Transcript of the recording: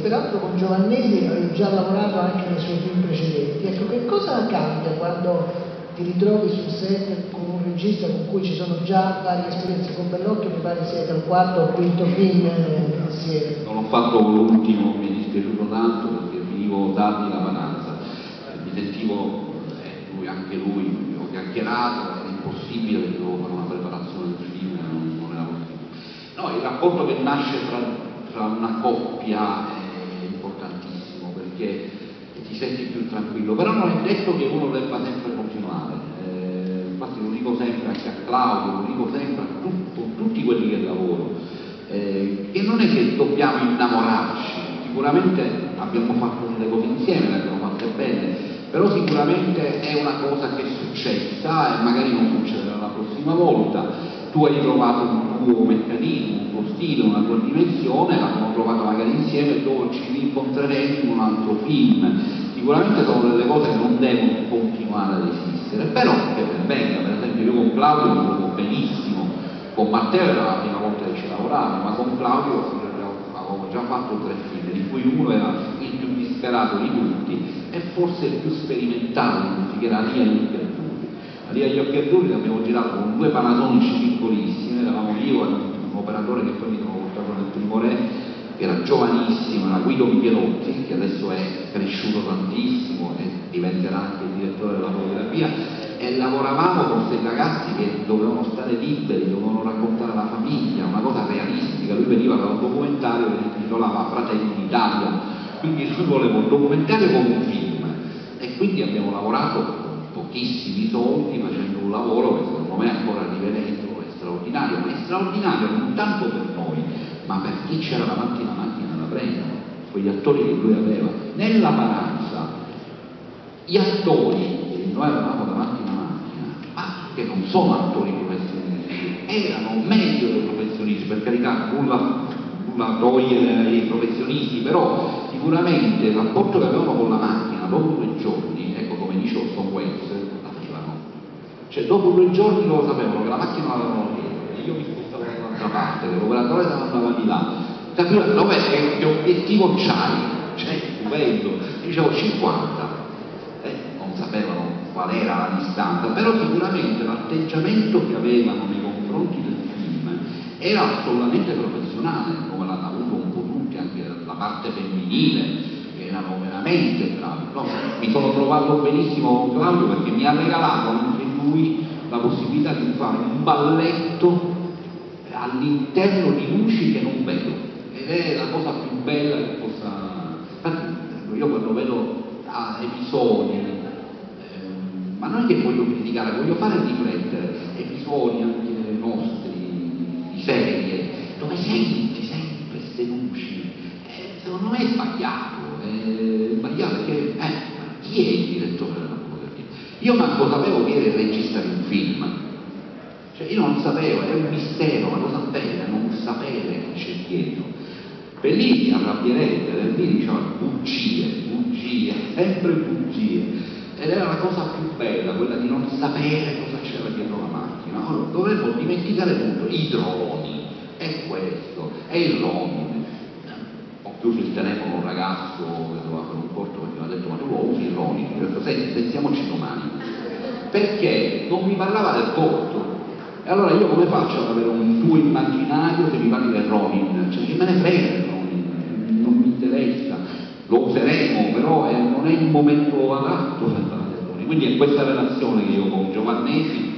peraltro con Giovannesi avevi già lavorato anche nei suoi film precedenti. Ecco, che cosa cambia quando ti ritrovi sul set con un regista con cui ci sono già varie esperienze? Con Bellocchio mi pare siete al quarto o quinto film insieme. Non ho fatto l'ultimo, mi è dispiaciuto tanto perché finivo tardi la vacanza, mi sentivo, anche lui, ho chiacchierato, era impossibile perché dovevo fare una preparazione del film, non era possibile. No, il rapporto che nasce tra una coppia è importantissimo perché ti senti più tranquillo, però non è detto che uno debba sempre continuare, infatti lo dico sempre anche a Claudio, lo dico sempre a tutti quelli che lavoro, che non è che dobbiamo innamorarci, sicuramente abbiamo fatto delle cose insieme, le abbiamo fatte bene, però sicuramente è una cosa che è successa e magari non succederà la prossima volta. Tu hai trovato un tuo meccanismo, un tuo stile, una tua dimensione, l'abbiamo trovato magari insieme e dopo ci rincontreremo in un altro film. Sicuramente sono delle cose che non devono continuare ad esistere, però che ben venga. Per esempio io con Claudio mi trovo benissimo, con Matteo era la prima volta che ci lavoravo, ma con Claudio avevo già fatto 3 film, di cui uno era il più disperato di tutti e forse il più sperimentato di tutti, che era Lia agli occhi azzurri. Lia agli occhi azzurri l'abbiamo girato con 2 Panasonic piccolissimi, eravamo io e un operatore che poi mi sono portato nel primo re, che era giovanissimo, era Guido Michelotti, che adesso è cresciuto tantissimo e diventerà anche il direttore della fotografia, e lavoravamo con questi ragazzi che dovevano stare liberi, dovevano raccontare la famiglia, una cosa realistica. Lui veniva da un documentario che si intitolava Fratelli d'Italia, quindi noi volevamo un documentario come un film, e quindi abbiamo lavorato con pochissimi soldi facendo un lavoro che secondo me ancora a Veneto è straordinario, ma è straordinario non tanto per noi, ma per chi c'era davanti alla macchina da prendere, quegli attori che lui aveva. Nella Paranza gli attori che noi avevamo davanti alla macchina, ma che non sono attori professionisti, erano meglio dei professionisti, per carità, nulla togliere ai professionisti, però sicuramente il rapporto che avevano con la macchina dopo 2 giorni, ecco come dice Orson Welles, l'avevano. Cioè dopo 2 giorni loro sapevano che la macchina l'avevano dietro, io mi spostavo dall'altra parte, che l'operatore andava di là, capivano dov'è, che obiettivo c'hai? Cioè, stupendo, dicevo 50, non sapevano qual era la distanza, però sicuramente l'atteggiamento che avevano nei confronti del film era assolutamente professionale, come l'hanno avuto un po' tutti, anche la parte femminile, che erano veramente bravi. No, mi sono trovato benissimo con Claudio perché mi ha regalato anche lui la possibilità di fare un balletto all'interno di luci che non vedo, ed è la cosa più bella che possa. Infatti io quando vedo episodi, ma non è che voglio criticare, voglio fare riflettere, episodi anche nostri di serie dove senti sempre queste luci, secondo me è sbagliato perché chi è il direttore della fotografia? Io manco sapevo chi era il regista di un film, cioè io non sapevo, è un mistero, una cosa bella non sapere chi c'è dietro. Fellini si arrabbierebbe, Fellini diceva bugie, sempre bugie, ed era la cosa più bella, quella di non sapere cosa c'era dietro la macchina. Allora, dovremmo dimenticare tutto, i droni, è questo, è il roaming. Ho chiuso il telefono a un ragazzo che doveva fare un corto perché mi ha detto: ma tu lo usi il roaming? Io ho detto: senti, pensiamoci domani, perché non mi parlava del corto. E allora io come faccio ad avere un tuo immaginario che mi parli del roaming? Cioè, che me ne frega del roaming? Non mi interessa, lo useremo, però non è il momento adatto per fare del roaming. Quindi è questa relazione che io con Giovannesi